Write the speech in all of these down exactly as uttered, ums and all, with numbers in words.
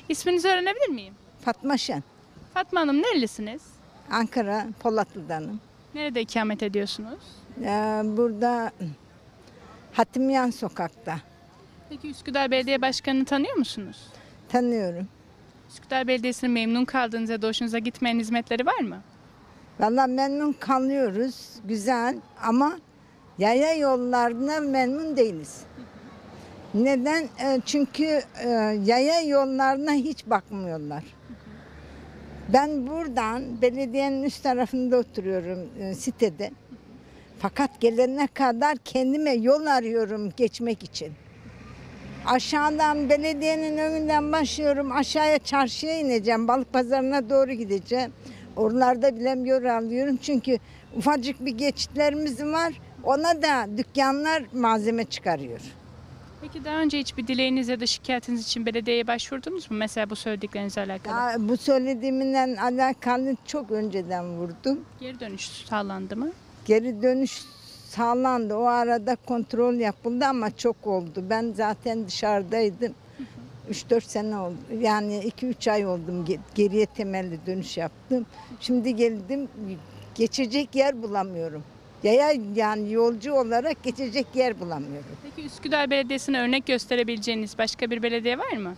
İsminizi öğrenebilir miyim? Fatma Şen, Fatma Hanım, nerelisiniz? Ankara Polatlı'danım. Nerede ikamet ediyorsunuz? Ee, burada Hatimiyan Sokak'ta Peki Üsküdar Belediye Başkanı'nı tanıyor musunuz? tanıyorum. Üsküdar Belediyesi'nin memnun kaldığınız ya da hoşunuza gitmeyen hizmetleri var mı? Vallahi memnun kalıyoruz, güzel ama yaya yollarına memnun değiliz. Neden? Ee, çünkü e, yaya yollarına hiç bakmıyorlar. Ben buradan belediyenin üst tarafında oturuyorum e, sitede. Fakat gelene kadar kendime yol arıyorum geçmek için. Aşağıdan belediyenin önünden başlıyorum. Aşağıya çarşıya ineceğim. Balık pazarına doğru gideceğim. Oralarda bile yol alıyorum. Çünkü ufacık bir geçitlerimiz var. Ona da dükkanlar malzeme çıkarıyor. Peki daha önce hiçbir dileğiniz ya da şikayetiniz için belediyeye başvurdunuz mu? Mesela bu söylediklerinizle alakalı. Aa, bu söylediğimle alakalı çok önceden vurdum. Geri dönüş sağlandı mı? Geri dönüş sağlandı. O arada kontrol yapıldı ama çok oldu. Ben zaten dışarıdaydım. üç dört sene oldu. Yani iki üç ay oldum. Ge- Geriye temelli dönüş yaptım. Şimdi geldim. Geçecek yer bulamıyorum. Yaya yani yolcu olarak geçecek yer bulamıyorum. Peki Üsküdar Belediyesi'ne örnek gösterebileceğiniz başka bir belediye var mı?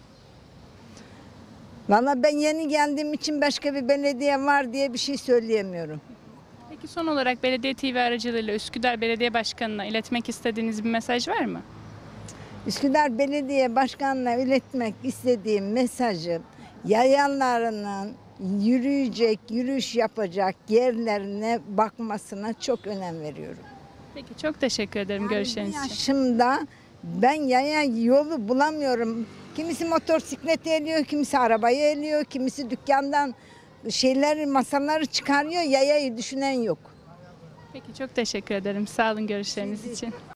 Valla ben yeni geldiğim için başka bir belediye var diye bir şey söyleyemiyorum. Peki son olarak Belediye T V aracılığıyla Üsküdar Belediye Başkanı'na iletmek istediğiniz bir mesaj var mı? Üsküdar Belediye Başkanı'na iletmek istediğim mesajı yayalarının yürüyecek, yürüyüş yapacak yerlerine bakmasına çok önem veriyorum. Peki çok teşekkür ederim Yani görüşleriniz bu için. yaşımda ben yaya yolu bulamıyorum. Kimisi motosiklet eliyor, kimisi arabayı eliyor, kimisi dükkandan şeyler, masaları çıkarıyor. Yayayı düşünen yok. Peki çok teşekkür ederim. Sağ olun görüşleriniz için.